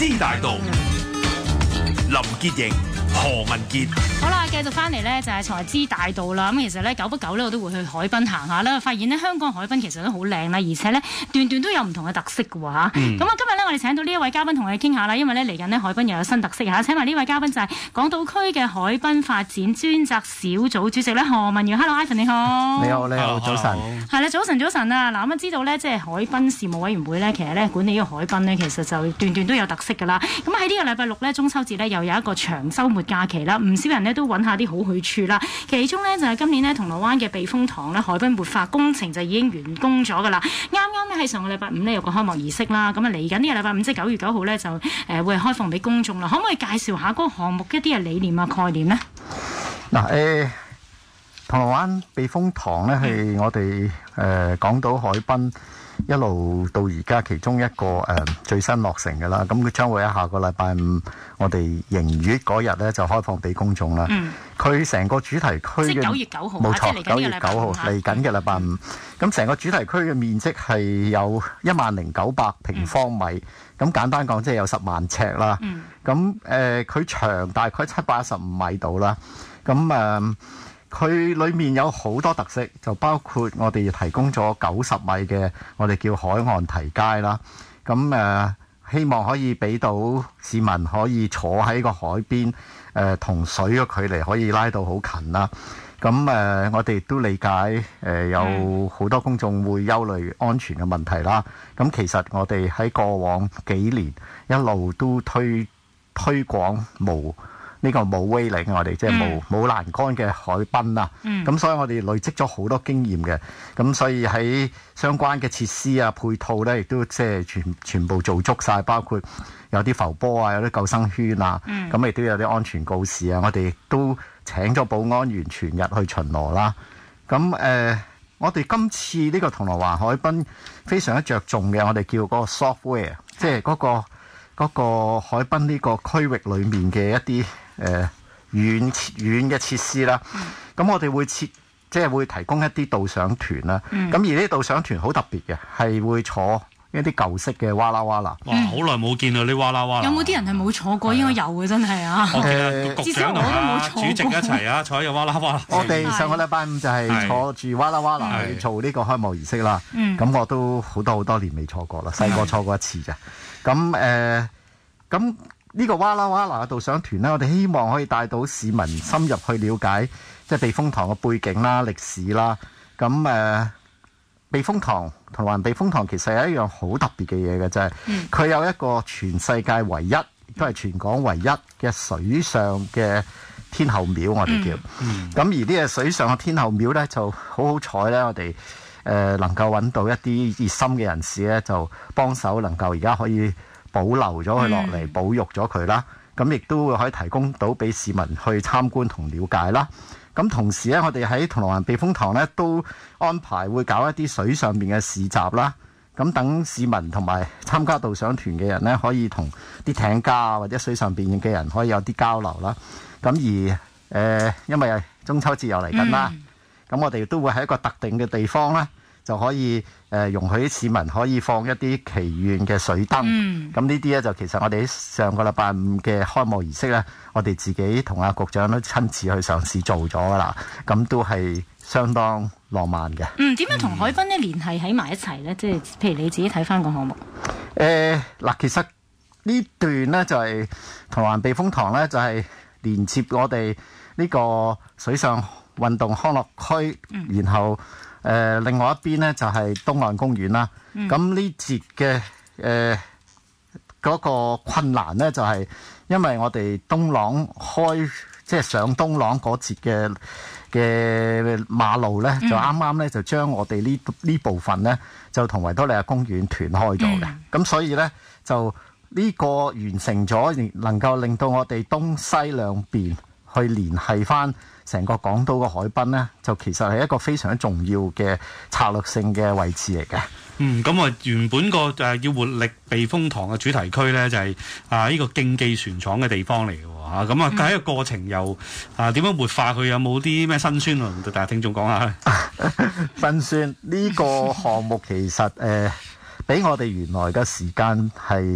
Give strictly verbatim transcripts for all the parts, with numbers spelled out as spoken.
知大道，林潔瑩、何文傑。 好啦，繼續翻嚟呢，就係財知大道啦。咁其實呢，久不久呢，我都會去海濱行下啦，發現呢，香港海濱其實都好靚啦，而且呢，段段都有唔同嘅特色嘅喎嚇。咁啊、嗯，今日呢，我哋請到呢一位嘉賓同我哋傾下啦，因為呢，嚟緊呢，海濱又有新特色嚇。請埋呢位嘉賓就係港島區嘅海濱發展專責小組主席呢，何文堯。Hello，Ivan 你好。 你好，你好，早晨。 係啦，早晨，早晨啊！嗱，咁知道呢，即係海濱事務委員會呢，其實呢，管理呢個海濱呢，其實就段段都有特色㗎啦。咁喺呢個禮拜六呢，中秋節呢，又有一個長週末假期啦，唔少人呢，都揾下啲好去處啦，其中呢，就係、是、今年呢，銅鑼灣嘅避風塘呢，海濱活化工程就已經完工咗㗎啦。啱啱呢，喺上個禮拜五呢，有個開幕儀式啦，咁啊嚟緊呢個禮拜五即係九月九號呢，就誒、呃、會係開放俾公眾啦。可唔可以介紹下嗰個項目一啲嘅理念啊概念呢？ 嗱誒、呃，銅鑼灣避風塘呢，係我哋誒、呃、港島海濱一路到而家其中一個誒、呃、最新落成嘅啦。咁佢將會喺下個禮拜五我哋迎月嗰日呢，就開放俾公眾啦。佢成、嗯、個主題區嘅， 即係九月九號， 冇錯， 即係九月九號嚟緊嘅禮拜五。咁成、嗯、個主題區嘅面積係有一萬零九百平方米。咁、嗯、簡單講，即係有十萬尺啦。咁誒、嗯，佢、呃、長大概七百一十五米度啦。咁誒，佢、呃、裏面有好多特色，就包括我哋提供咗九十米嘅我哋叫海岸堤階啦。咁誒、呃，希望可以俾到市民可以坐喺個海邊，誒同水嘅距離可以拉到好近啦。咁誒、呃，我哋都理解誒、呃、有好多公眾會憂慮安全嘅問題啦。咁其實我哋喺過往幾年一路都推推廣無呢個冇 railing， 我哋即係冇冇欄杆嘅海濱啊。咁、嗯、所以我哋累積咗好多經驗嘅。咁所以喺相關嘅設施啊、配套咧，亦都即係全全部做足晒，包括有啲浮波啊、有啲救生圈啊，咁亦都有啲安全告示啊。我哋亦都請咗保安員全日去巡邏啦。咁誒、呃，我哋今次呢個銅鑼灣海濱非常之着重嘅，我哋叫嗰個 software， 即係嗰個嗰個海濱呢個區域裏面嘅一啲誒軟軟嘅設施啦。咁、嗯、我哋會設即係會提供一啲導賞團啦。咁、嗯、而呢啲導賞團好特別嘅，係會坐一啲舊式嘅哇啦哇啦。 哇！好耐冇見到啲哇啦哇啦。 有冇啲人係冇坐過？應該有嘅，真係啊！ 我記得局長同啊主席一齊啊，坐喺個哇啦哇啦。 我哋上個禮拜五就係坐住哇啦哇啦去做呢個開幕儀式啦。咁我都好多好多年未坐過啦，細個坐過一次咋。咁誒，咁呢個哇啦哇啦嘅導賞團咧，我哋希望可以帶到市民深入去了解，即係避風塘嘅背景啦、歷史啦。咁誒，避風塘同埋避風塘其實係一樣好特別嘅嘢嘅，就係佢有一個全世界唯一，亦都係全港唯一嘅水上嘅天后廟，我哋叫。咁、嗯嗯、而呢個水上嘅天后廟咧，就好好彩咧，我哋誒能夠揾到一啲熱心嘅人士咧，就幫手能夠而家可以保留咗佢落嚟，保育咗佢啦。咁亦都會可以提供到俾市民去參觀同了解啦。咁同時咧，我哋喺銅鑼灣避風塘咧都安排會搞一啲水上面嘅市集啦。咁等市民同埋參加導賞團嘅人咧，可以同啲艇家啊或者水上邊嘅人可以有啲交流啦。咁而誒、呃，因為中秋節又嚟緊啦，咁、嗯、我哋都會喺一個特定嘅地方咧，就可以誒、呃、容許市民可以放一啲祈願嘅水燈。咁、嗯、呢啲咧就其實我哋喺上個禮拜五嘅開幕儀式咧，我哋自己同阿局長都親自去嘗試做咗噶啦。咁都係相當浪漫嘅。 嗯，點樣同海濱咧聯繫喺埋一齊咧？即係譬如你自己睇翻個項目。 誒嗱、呃，其實呢段咧就係銅鑼灣避風塘咧，就係、是、連接我哋呢個水上運動康樂區，嗯、然後誒、呃、另外一邊咧就係、是、東岸公園啦。咁呢、嗯、節嘅誒嗰個困難咧，就係、是、因為我哋東朗開即係上東朗嗰節嘅嘅馬路咧，就啱啱咧就將我哋呢呢部分咧就同維多利亞公園斷開咗嘅。咁、嗯、所以咧就呢個完成咗，能夠令到我哋東西兩邊去聯繫翻成個港島嘅海濱咧，就其實係一個非常重要嘅策略性嘅位置嚟嘅。 嗯，咁啊原本個誒叫活力避風塘嘅主題區咧，就係、是、啊呢、這個競技船廠嘅地方嚟嘅喎嚇。咁啊喺個過程又啊點樣活化佢？有冇啲咩辛酸啊？同大家聽眾講下。 辛酸呢、這個項目其實誒、呃、比我哋原來嘅時間係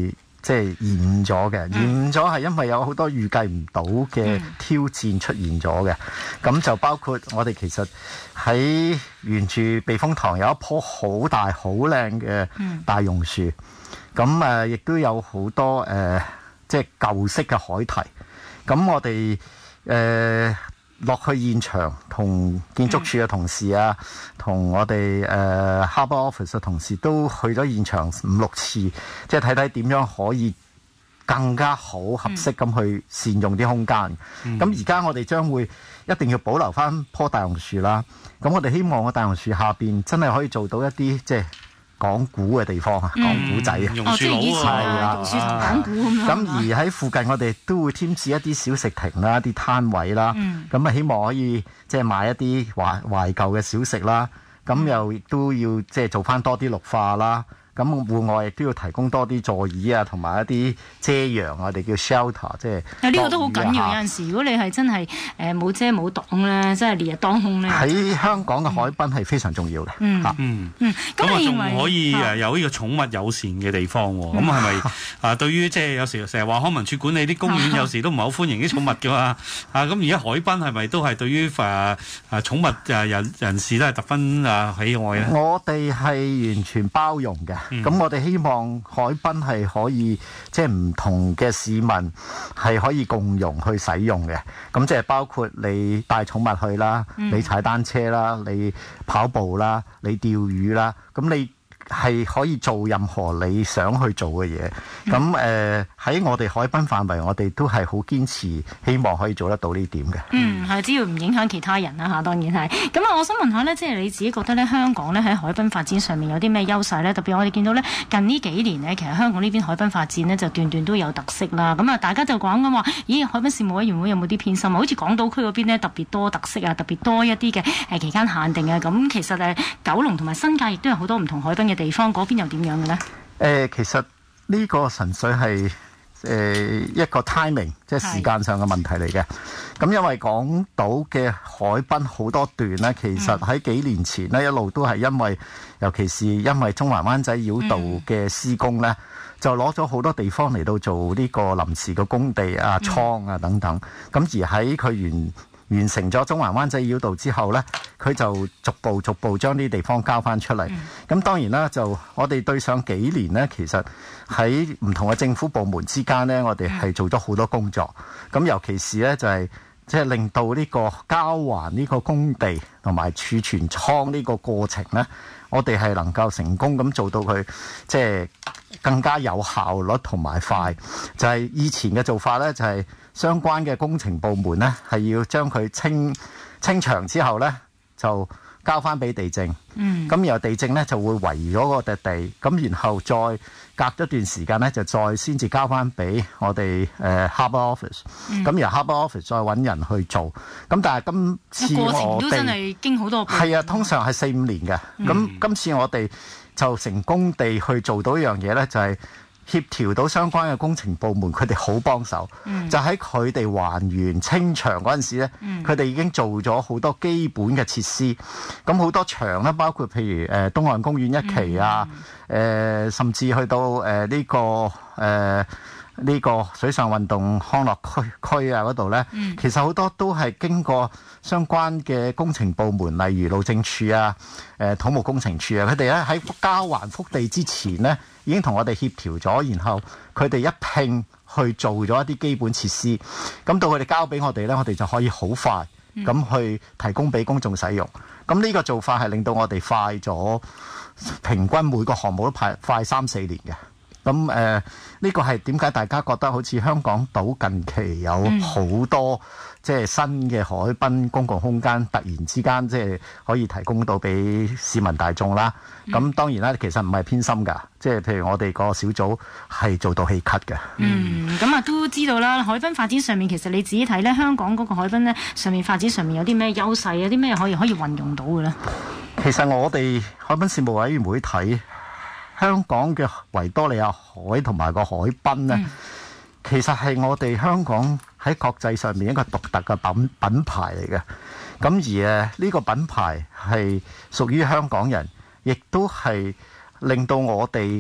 即係延咗嘅，延咗係因為有好多預計唔到嘅挑戰出現咗嘅。咁就包括我哋其實喺沿住避風塘有一棵好大好靚嘅大榕樹，咁誒亦都有好多誒、呃、即係舊式嘅海堤。咁我哋誒落去現場同建築署嘅同事啊，同我哋誒、呃、Harbour Office 嘅同事都去咗現場五六次，即係睇睇點樣可以更加好合適咁去善用啲空間。咁而家我哋將會一定要保留翻棵大榕樹啦。咁我哋希望個大榕樹下邊真係可以做到一啲即係講古嘅地方啊，講古仔啊， 榕樹佬啊，榕樹同講古咁樣。 咁而喺附近我哋都會添置一啲小食亭啦，一啲攤位啦。咁啊，希望可以即係買一啲懷懷舊嘅小食啦。咁又亦都要即係做翻多啲綠化啦。咁戶外亦都要提供多啲座椅啊，同埋一啲遮陽，我哋叫 shelter， 即係。啊，呢個都好緊要。有陣時，如果你係真係誒冇遮冇擋咧，真係烈日當空咧。喺香港嘅海濱係非常重要嘅。 嗯嗯嗯。 咁啊，仲可以誒有呢個寵物友善嘅地方喎。咁係咪啊？對於即係有時成日話康文署管理啲公園，有時都唔係好歡迎啲寵物㗎嘛。啊，咁而家海濱係咪都係對於誒誒寵物誒人人士都係十分誒喜愛咧？ 我哋係完全包容嘅。咁、嗯、我哋希望海濱係可以即係唔同嘅市民係可以共用去使用嘅。咁即係包括你帶寵物去啦，嗯、你踩單車啦，你跑步啦，你釣魚啦，咁你係可以做任何你想去做嘅嘢。咁誒喺我哋海濱範圍，我哋都係好堅持，希望可以做得到呢點嘅。 嗯，係只要唔影響其他人啦嚇，當然係。咁啊，我想問下呢，即係你自己覺得咧，香港咧喺海濱發展上面有啲咩優勢咧？特別我哋見到咧近呢幾年呢，其實香港呢邊海濱發展呢，就段段都有特色啦。咁啊，大家就講緊話，咦，海濱事務委員會有冇啲偏心啊？好似港島區嗰邊呢，特別多特色啊，特別多一啲嘅誒期間限定啊。咁其實誒九龍同埋新界亦都有好多唔同海濱嘅地方，嗰邊又點樣嘅呢？誒、 呃，其實呢個純粹係誒一個 timing， 即係時間上嘅問題嚟嘅。咁因為港島嘅海濱好多段呢，其實喺幾年前呢，一路都係因為，尤其是因為中環灣仔繞道嘅施工呢，就攞咗好多地方嚟到做呢個臨時嘅工地啊、倉啊等等。咁而喺佢完完成咗中環灣仔繞道之後呢，佢就逐步逐步將啲地方交翻出嚟。咁、嗯、當然啦，就我哋對上幾年呢，其實喺唔同嘅政府部門之間呢，我哋係做咗好多工作。咁、嗯、尤其是呢，就係即係令到呢個交還呢個工地同埋儲存倉呢個過程呢，我哋係能夠成功咁做到佢即係更加有效率同埋快。就係、是、以前嘅做法呢，就係、是。相關嘅工程部門呢，係要將佢清清場之後呢，就交翻俾地政。嗯。咁然後地政呢，就會圍咗個地地，咁然後再隔咗段時間呢，就再先至交翻俾我哋誒、呃、Harbour Office。嗯。咁由 Harbour Office 再揾人去做。咁但係今次我哋過程都真係經好多步。 係啊，通常係四五年嘅。咁、嗯、今次我哋就成功地去做到一樣嘢呢，就係、是。協調到相關嘅工程部門，佢哋好幫手，嗯、就喺佢哋還原清場嗰陣時咧，佢哋、嗯、已經做咗好多基本嘅設施。咁好多場咧，包括譬如誒東岸公園一期啊，誒、嗯呃、甚至去到誒呢、呃這個誒。呃呢個水上運動康樂區區啊嗰度呢，嗯、其實好多都係經過相關嘅工程部門，例如路政署啊、誒土木工程處啊，佢哋咧喺交還幅地之前呢，已經同我哋協調咗，然後佢哋一併去做咗一啲基本設施，咁到佢哋交俾我哋呢，我哋就可以好快咁去提供俾公眾使用。咁呢個做法係令到我哋快咗，平均每個項目都快快三四年嘅。咁誒呢個係點解大家覺得好似香港島近期有好多、嗯、即係新嘅海濱公共空間，突然之間即係可以提供到俾市民大眾啦。咁、嗯、當然啦，其實唔係偏心㗎，即係譬如我哋個小組係做到氣咳嘅。嗯， 咁啊都知道啦。海濱發展上面其實你自己睇咧，香港嗰個海濱咧上面發展上面有啲咩優勢，有啲咩可以可以運用到嘅咧？ 其實我哋海濱事務委員會睇。香港嘅維多利亞海同埋個海濱呢，嗯、其實係我哋香港喺國際上面一個獨特嘅品品牌嚟嘅。咁而誒呢個品牌係屬於香港人，亦都係令到我哋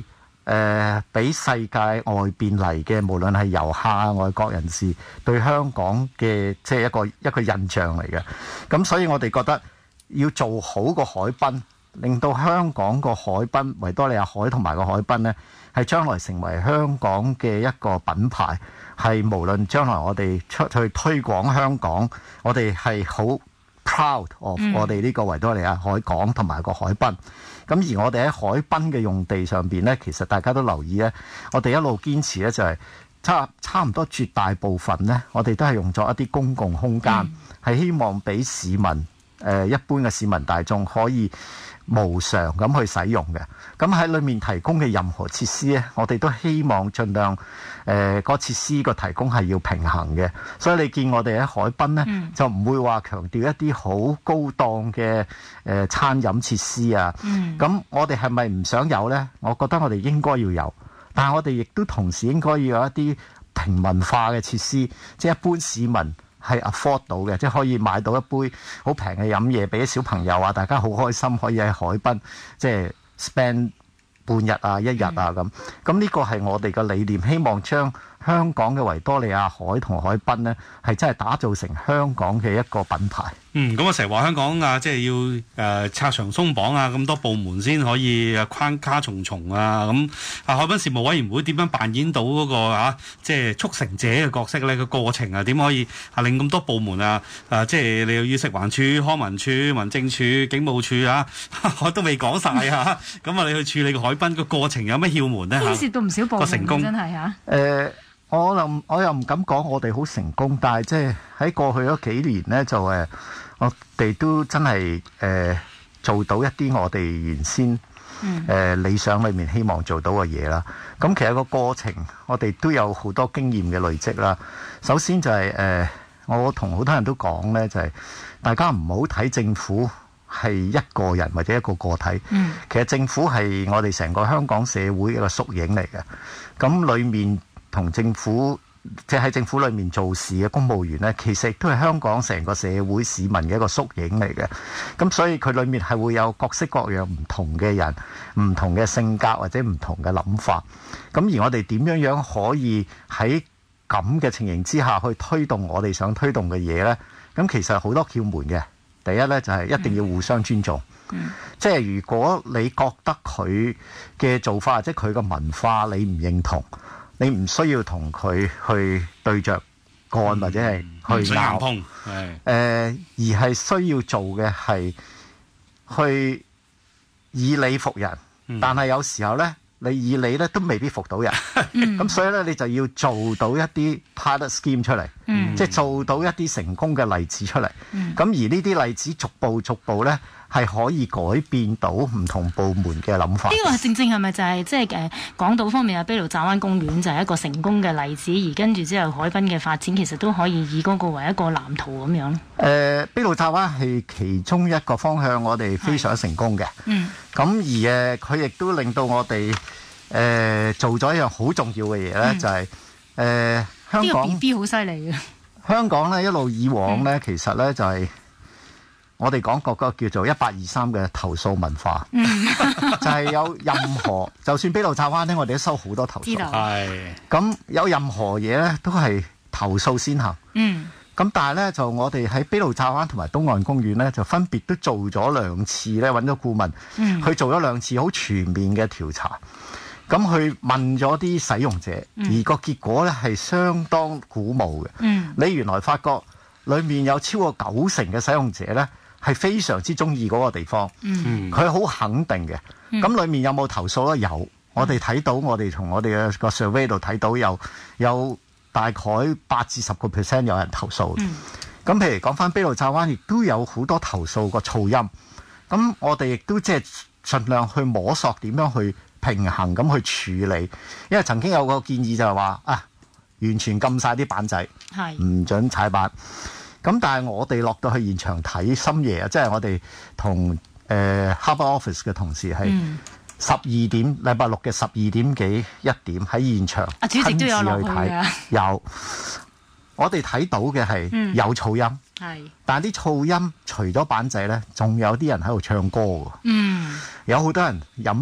誒俾世界外邊嚟嘅，無論係遊客啊、外國人士對香港嘅即係一個一個印象嚟嘅。咁所以我哋覺得要做好個海濱，令到香港個海濱維多利亞海同埋個海濱呢，係將來成為香港嘅一個品牌，係無論將來我哋出去推廣香港，我哋係好 proud of 我哋呢個維多利亞海港同埋個海濱。咁而我哋喺海濱嘅用地上邊呢，其實大家都留意呢，我哋一路堅持呢，就係差差唔多絕大部分呢，我哋都係用作一啲公共空間，係、嗯、希望俾市民誒、呃、一般嘅市民大眾可以無償咁去使用嘅。咁喺裏面提供嘅任何設施呢，我哋都希望盡量誒、呃那個設施個提供係要平衡嘅。所以你見我哋喺海濱呢，嗯、就唔會話強調一啲好高檔嘅誒、呃、餐飲設施啊。咁、嗯、我哋係咪唔想有呢？我覺得我哋應該要有，但係我哋亦都同時應該要有一啲平民化嘅設施，即係一般市民係 afford 到嘅，即係可以買到一杯好平嘅飲嘢俾啲小朋友啊，大家好開心可以喺海濱即係 spend 半日啊、一日啊咁。咁呢個係我哋嘅理念，希望將香港嘅維多利亞海同海濱呢，係真係打造成香港嘅一個品牌。 嗯，咁啊成日話香港啊，即係要誒、呃、拆牆鬆綁啊，咁多部門先可以框卡重重啊，咁啊海濱事務委員會點樣扮演到嗰、那個啊，即係促成者嘅角色咧？個過程啊，點可以啊令咁多部門啊，啊即係你又要食環署、康文署、民政署、警務處啊，我都未講晒啊，咁啊你去處理個海濱個過程有咩竅門咧？ 牽涉到唔少部門，成功真係嚇。 誒，我又我又唔敢講我哋好成功，但係即係喺過去嗰幾年咧，就誒。我哋都真係誒、呃、做到一啲我哋原先誒、呃、理想裏面希望做到嘅嘢啦。咁其實個過程我哋都有好多經驗嘅累積啦。首先就係、是、誒、呃，我同好多人都講呢，就係、是、大家唔好睇政府係一個人或者一個個體。嗯、其實政府係我哋成個香港社會一個縮影嚟嘅。咁裏面同政府即係喺政府裏面做事嘅公務員呢，其實都係香港成個社會市民嘅一個縮影嚟嘅。咁所以佢裏面係會有各式各樣唔同嘅人、唔同嘅性格或者唔同嘅諗法。咁而我哋點樣樣可以喺咁嘅情形之下去推動我哋想推動嘅嘢呢？咁其實好多竅門嘅。第一呢，就係一定要互相尊重。嗯、即係如果你覺得佢嘅做法或者佢嘅文化你唔認同，你唔需要同佢去對着幹或者係去拗，誒、呃，而係需要做嘅係去以理服人。嗯、但係有時候呢，你以理呢都未必服到人。咁、嗯、所以呢，你就要做到一啲 pilot scheme 出嚟，嗯、即係做到一啲成功嘅例子出嚟。咁、嗯、而呢啲例子逐步逐步呢，係可以改變到唔同部門嘅諗法。呢個正正係咪就係即係誒港島方面嘅卑路乍灣公園就係一個成功嘅例子，而跟住之後海濱嘅發展其實都可以以嗰個為一個藍圖咁樣。誒、 呃，卑路乍灣係其中一個方向，我哋非常成功嘅。嗯。咁而誒，佢亦都令到我哋誒、呃、做咗一樣好重要嘅嘢咧，嗯、就係、是、誒、呃、香港。呢個 B B 好犀利嘅。香港咧一路以往咧，嗯、其實咧就係、是。我哋講過個叫做一八二三嘅投訴文化，就係有任何，就算卑路乍灣呢，我哋都收好多投訴。係咁有任何嘢呢，都係投訴先行。嗯。咁但係呢，就我哋喺卑路乍灣同埋東岸公園呢，就分別都做咗兩次呢，揾咗顧問，嗯、去做咗兩次好全面嘅調查。咁去問咗啲使用者，嗯、而個結果呢係相當鼓舞嘅。嗯。你原來發覺裡面有超過九成嘅使用者呢，係非常之中意嗰個地方，佢好、嗯、肯定嘅。咁、嗯、裡面有冇投訴咧？有，我哋睇到，我哋從我哋嘅個 survey 度睇到有有大概八至十個 percent 有人投訴。咁、嗯、譬如講翻卑路乍灣，亦都有好多投訴個噪音。咁我哋亦都即係盡量去摸索點樣去平衡咁去處理。因為曾經有個建議就係話啊，完全禁晒啲板仔，唔是準踩板。咁但係我哋落到去現場睇深夜啊，即係我哋同誒 Harbour Office 嘅同事係十二點禮拜六嘅十二點幾一點喺現場親自去睇，有我哋睇到嘅係有噪音，嗯、但係啲噪音除咗板仔咧，仲有啲人喺度唱歌㗎，嗯、有好多人飲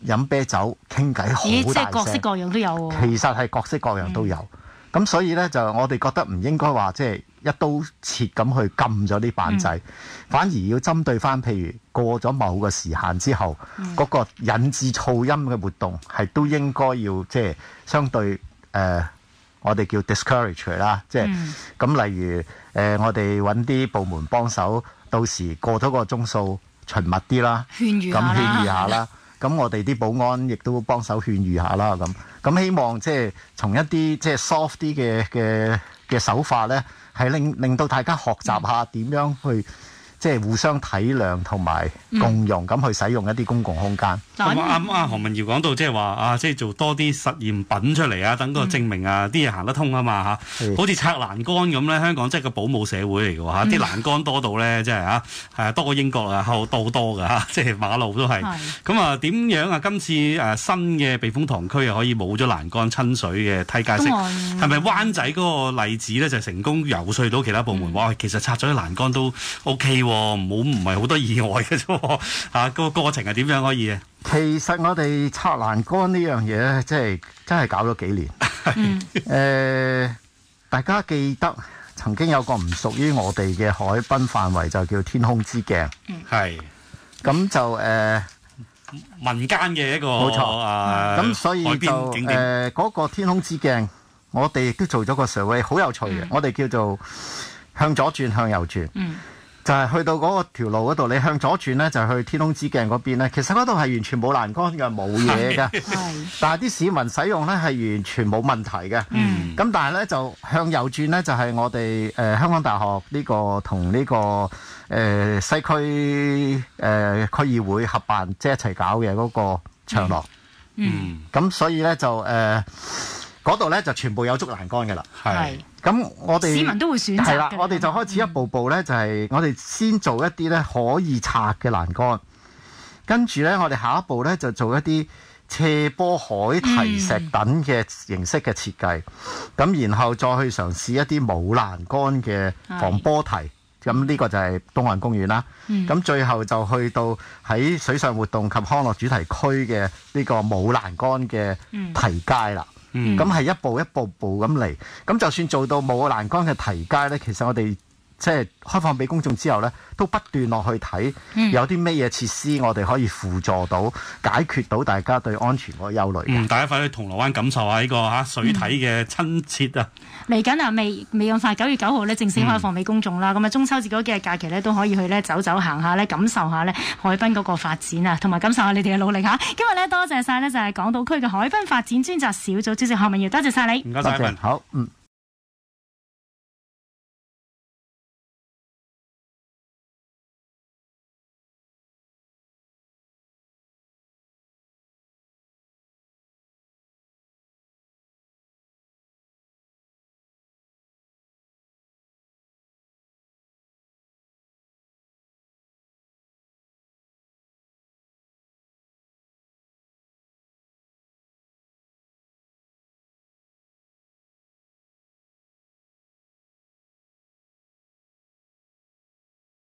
飲啤酒傾偈好咦，即大聲， 係各式各樣都有喎。 其實係各式各樣都有。咁、嗯、所以呢，就我哋覺得唔應該話即係一刀切咁去禁咗啲板仔，嗯、反而要針對翻譬如過咗某個時限之後，嗰、嗯、個引致噪音嘅活動係都應該要即係相對誒、呃，我哋叫 discourage 佢啦。即係咁，嗯、例如誒、呃，我哋揾啲部門幫手，到時過咗個鐘數循密啲啦， 勸喻下咁勸喻下啦。咁我哋啲保安亦都幫手勸喻下啦。咁咁希望即係從一啲即係 soft 啲嘅嘅嘅手法咧，係令令到大家學習下點樣去即係互相體諒同埋共用咁去使用一啲公共空間。 咁啱啱何文堯講到即係話啊，即係做多啲實驗品出嚟啊，等個證明啊啲嘢行得通啊嘛嚇。好似拆欄杆咁咧，香港即係個保姆社會嚟嘅喎嚇，啲欄杆多到咧，即係嚇係多過英國啊，好多多㗎嚇，即係馬路都係。咁啊點樣啊？今次誒新嘅避風塘區啊，可以冇咗欄杆親水嘅梯階式，係咪灣仔嗰個例子咧就成功遊說到其他部門話，其實拆咗啲欄杆都 OK 喎？唔好唔係好多意外嘅啫，嚇個過程係點樣可以啊？ 其實我哋拆欄杆呢樣嘢咧，即係真係搞咗幾年。誒、呃，大家記得曾經有個唔屬於我哋嘅海濱範圍，就叫天空之鏡。 係、嗯， 咁就誒、呃、 民間嘅一個冇錯啊。 咁所以就誒嗰、呃那個天空之鏡，我哋亦都做咗個 survey， 好有趣嘅。嗯、我哋叫做向左轉，向右轉。嗯。就係去到嗰個條路嗰度，你向左轉呢，就去天空之鏡嗰邊呢。其實嗰度係完全冇欄杆嘅，冇嘢嘅。但係啲市民使用呢係完全冇問題嘅。咁、嗯、但係呢，就向右轉呢，就係、是、我哋誒、呃、香港大學呢、這個同呢、這個誒、呃、西區誒、呃、區議會合辦，即、就、係、是、一齊搞嘅嗰個長廊。嗯。咁、嗯、所以呢，就誒嗰度呢，就全部有竹欄杆嘅啦。係。咁我哋市民都會選擇嘅。係啦， 我哋就開始一步步咧，就係我哋先做一啲咧可以拆嘅欄杆，跟住咧我哋下一步咧就做一啲斜坡海堤石等嘅形式嘅設計，咁、嗯、然後再去嘗試一啲冇欄杆嘅防波堤，咁呢個就係東岸公園啦。咁、嗯、最後就去到喺水上活動及康樂主題區嘅呢個冇欄杆嘅堤階啦。咁係、嗯、一步一步步咁嚟，咁就算做到冇欄杆嘅堤階呢，其實我哋即係開放俾公眾之後呢，都不斷落去睇，有啲咩嘢設施我哋可以輔助到、解決到大家對安全嗰個憂慮。 嗯，大家快去銅鑼灣感受下呢個嚇水體嘅親切啊！ 嚟緊啊，未未咁快，九月九號呢正式開放俾公眾啦。咁啊、嗯，中秋節嗰幾日假期呢，都可以去呢走走行下呢，感受下呢海濱嗰個發展啊，同埋感受下你哋嘅努力嚇。今日呢，多謝晒呢，就係港島區嘅海濱發展專責小組主席何文堯，多謝晒你。 唔該曬， 好，嗯。